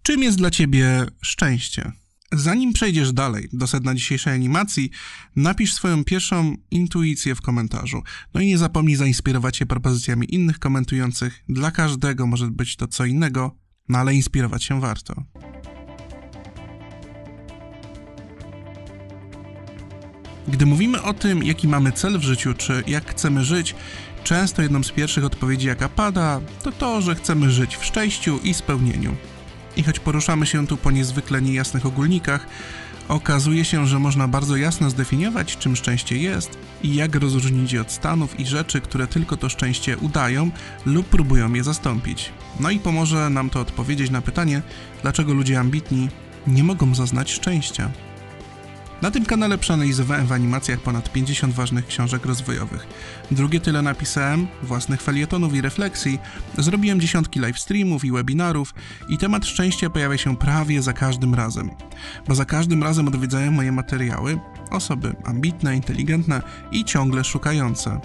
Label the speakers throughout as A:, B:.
A: Czym jest dla Ciebie szczęście? Zanim przejdziesz dalej do sedna dzisiejszej animacji, napisz swoją pierwszą intuicję w komentarzu. No i nie zapomnij zainspirować się propozycjami innych komentujących. Dla każdego może być to co innego, no ale inspirować się warto. Gdy mówimy o tym, jaki mamy cel w życiu, czy jak chcemy żyć, często jedną z pierwszych odpowiedzi, jaka pada, to to, że chcemy żyć w szczęściu i spełnieniu. I choć poruszamy się tu po niezwykle niejasnych ogólnikach, okazuje się, że można bardzo jasno zdefiniować, czym szczęście jest i jak rozróżnić je od stanów i rzeczy, które tylko to szczęście udają lub próbują je zastąpić. No i pomoże nam to odpowiedzieć na pytanie, dlaczego ludzie ambitni nie mogą zaznać szczęścia. Na tym kanale przeanalizowałem w animacjach ponad 50 ważnych książek rozwojowych. Drugie tyle napisałem, własnych felietonów i refleksji, zrobiłem dziesiątki live streamów i webinarów i temat szczęścia pojawia się prawie za każdym razem. Bo za każdym razem odwiedzają moje materiały osoby ambitne, inteligentne i ciągle szukające.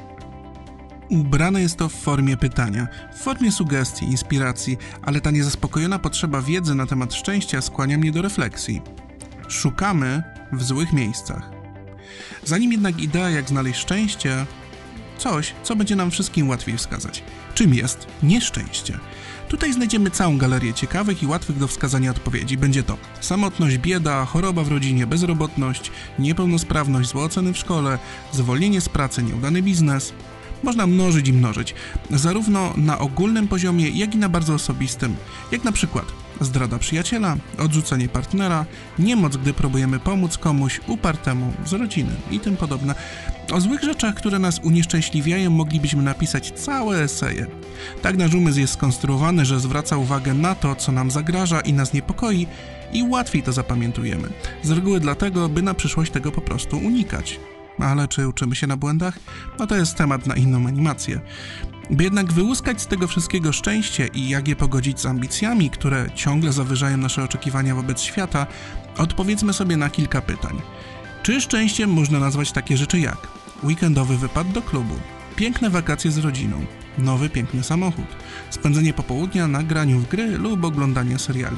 A: Ubrane jest to w formie pytania, w formie sugestii, inspiracji, ale ta niezaspokojona potrzeba wiedzy na temat szczęścia skłania mnie do refleksji. Szukamy w złych miejscach. Zanim jednak idea, jak znaleźć szczęście, coś, co będzie nam wszystkim łatwiej wskazać. Czym jest nieszczęście? Tutaj znajdziemy całą galerię ciekawych i łatwych do wskazania odpowiedzi. Będzie to samotność, bieda, choroba w rodzinie, bezrobotność, niepełnosprawność, złe oceny w szkole, zwolnienie z pracy, nieudany biznes. Można mnożyć i mnożyć, zarówno na ogólnym poziomie, jak i na bardzo osobistym, jak na przykład zdrada przyjaciela, odrzucenie partnera, niemoc, gdy próbujemy pomóc komuś upartemu z rodziny i tym podobne. O złych rzeczach, które nas unieszczęśliwiają, moglibyśmy napisać całe eseje. Tak nasz umysł jest skonstruowany, że zwraca uwagę na to, co nam zagraża i nas niepokoi i łatwiej to zapamiętujemy. Z reguły dlatego, by na przyszłość tego po prostu unikać. Ale czy uczymy się na błędach? No to jest temat na inną animację. By jednak wyłuskać z tego wszystkiego szczęście i jak je pogodzić z ambicjami, które ciągle zawyżają nasze oczekiwania wobec świata, odpowiedzmy sobie na kilka pytań. Czy szczęściem można nazwać takie rzeczy jak weekendowy wypad do klubu, piękne wakacje z rodziną, nowy piękny samochód, spędzenie popołudnia na graniu w gry lub oglądanie seriali?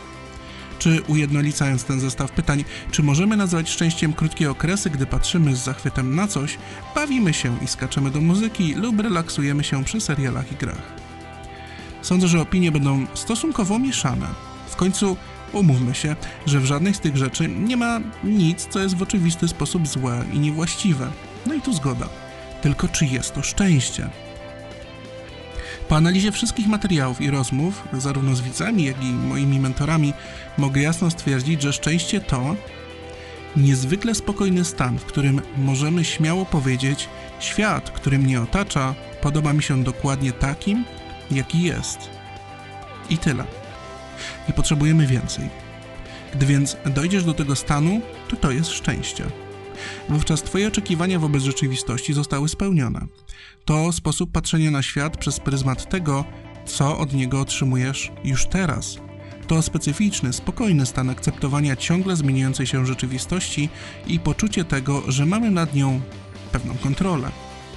A: Czy ujednolicając ten zestaw pytań, czy możemy nazwać szczęściem krótkie okresy, gdy patrzymy z zachwytem na coś, bawimy się i skaczemy do muzyki lub relaksujemy się przy serialach i grach? Sądzę, że opinie będą stosunkowo mieszane. W końcu umówmy się, że w żadnej z tych rzeczy nie ma nic, co jest w oczywisty sposób złe i niewłaściwe. No i tu zgoda. Tylko czy jest to szczęście? Po analizie wszystkich materiałów i rozmów, zarówno z widzami, jak i moimi mentorami, mogę jasno stwierdzić, że szczęście to niezwykle spokojny stan, w którym możemy śmiało powiedzieć: świat, który mnie otacza, podoba mi się dokładnie takim, jaki jest. I tyle. Nie potrzebujemy więcej. Gdy więc dojdziesz do tego stanu, to jest szczęście. Wówczas Twoje oczekiwania wobec rzeczywistości zostały spełnione. To sposób patrzenia na świat przez pryzmat tego, co od niego otrzymujesz już teraz. To specyficzny, spokojny stan akceptowania ciągle zmieniającej się rzeczywistości i poczucie tego, że mamy nad nią pewną kontrolę.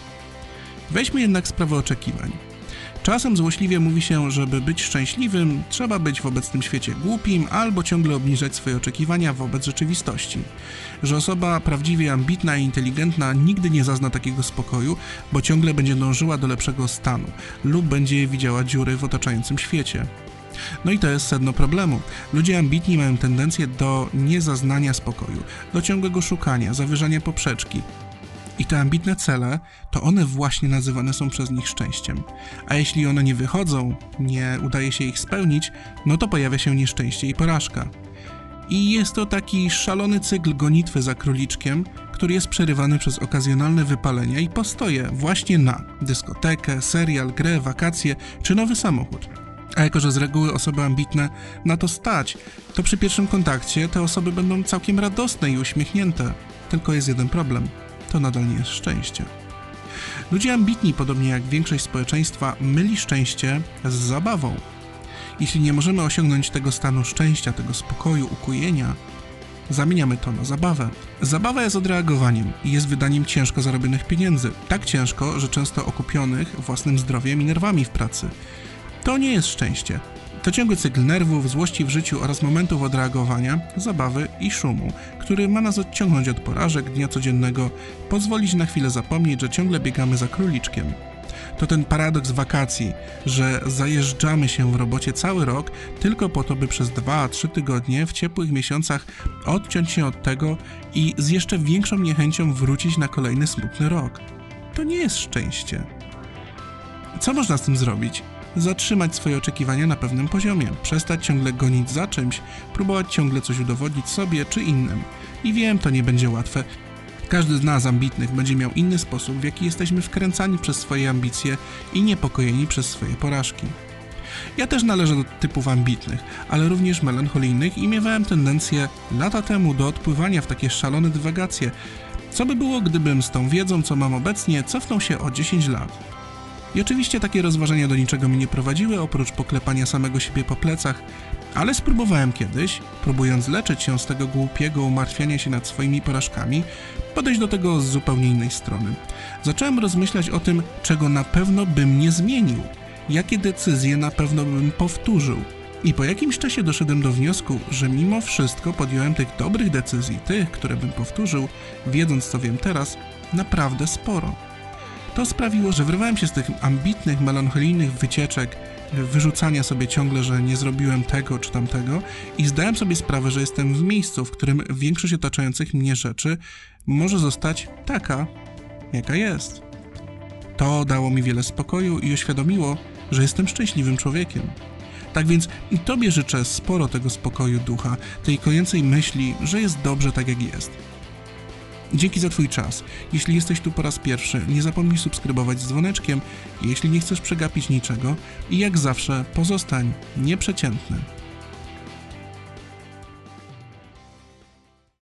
A: Weźmy jednak sprawę oczekiwań. Czasem złośliwie mówi się, żeby być szczęśliwym, trzeba być w obecnym świecie głupim albo ciągle obniżać swoje oczekiwania wobec rzeczywistości. Że osoba prawdziwie ambitna i inteligentna nigdy nie zazna takiego spokoju, bo ciągle będzie dążyła do lepszego stanu lub będzie widziała dziury w otaczającym świecie. No i to jest sedno problemu. Ludzie ambitni mają tendencję do niezaznania spokoju, do ciągłego szukania, zawyżania poprzeczki. I te ambitne cele, to one właśnie nazywane są przez nich szczęściem. A jeśli one nie wychodzą, nie udaje się ich spełnić, no to pojawia się nieszczęście i porażka. I jest to taki szalony cykl gonitwy za króliczkiem, który jest przerywany przez okazjonalne wypalenia i postoje właśnie na dyskotekę, serial, grę, wakacje czy nowy samochód. A jako że z reguły osoby ambitne na to stać, to przy pierwszym kontakcie te osoby będą całkiem radosne i uśmiechnięte. Tylko jest jeden problem. To nadal nie jest szczęście. Ludzie ambitni, podobnie jak większość społeczeństwa, myli szczęście z zabawą. Jeśli nie możemy osiągnąć tego stanu szczęścia, tego spokoju, ukojenia, zamieniamy to na zabawę. Zabawa jest odreagowaniem i jest wydaniem ciężko zarobionych pieniędzy. Tak ciężko, że często okupionych własnym zdrowiem i nerwami w pracy. To nie jest szczęście. To ciągły cykl nerwów, złości w życiu oraz momentów odreagowania, zabawy i szumu, który ma nas odciągnąć od porażek dnia codziennego, pozwolić na chwilę zapomnieć, że ciągle biegamy za króliczkiem. To ten paradoks wakacji, że zajeżdżamy się w robocie cały rok tylko po to, by przez 2-3 tygodnie w ciepłych miesiącach odciąć się od tego i z jeszcze większą niechęcią wrócić na kolejny smutny rok. To nie jest szczęście. Co można z tym zrobić? Zatrzymać swoje oczekiwania na pewnym poziomie, przestać ciągle gonić za czymś, próbować ciągle coś udowodnić sobie czy innym. I wiem, to nie będzie łatwe. Każdy z nas ambitnych będzie miał inny sposób, w jaki jesteśmy wkręcani przez swoje ambicje i niepokojeni przez swoje porażki. Ja też należę do typów ambitnych, ale również melancholijnych i miewałem tendencję lata temu do odpływania w takie szalone dywagacje. Co by było, gdybym z tą wiedzą, co mam obecnie, cofnął się o 10 lat? I oczywiście takie rozważania do niczego mi nie prowadziły, oprócz poklepania samego siebie po plecach, ale spróbowałem kiedyś, próbując leczyć się z tego głupiego umartwiania się nad swoimi porażkami, podejść do tego z zupełnie innej strony. Zacząłem rozmyślać o tym, czego na pewno bym nie zmienił, jakie decyzje na pewno bym powtórzył. I po jakimś czasie doszedłem do wniosku, że mimo wszystko podjąłem tych dobrych decyzji, tych, które bym powtórzył, wiedząc co wiem teraz, naprawdę sporo. To sprawiło, że wyrwałem się z tych ambitnych, melancholijnych wycieczek, wyrzucania sobie ciągle, że nie zrobiłem tego czy tamtego i zdałem sobie sprawę, że jestem w miejscu, w którym większość otaczających mnie rzeczy może zostać taka, jaka jest. To dało mi wiele spokoju i uświadomiło, że jestem szczęśliwym człowiekiem. Tak więc i Tobie życzę sporo tego spokoju ducha, tej kojącej myśli, że jest dobrze tak jak jest. Dzięki za Twój czas. Jeśli jesteś tu po raz pierwszy, nie zapomnij subskrybować z dzwoneczkiem, jeśli nie chcesz przegapić niczego i jak zawsze pozostań nieprzeciętny.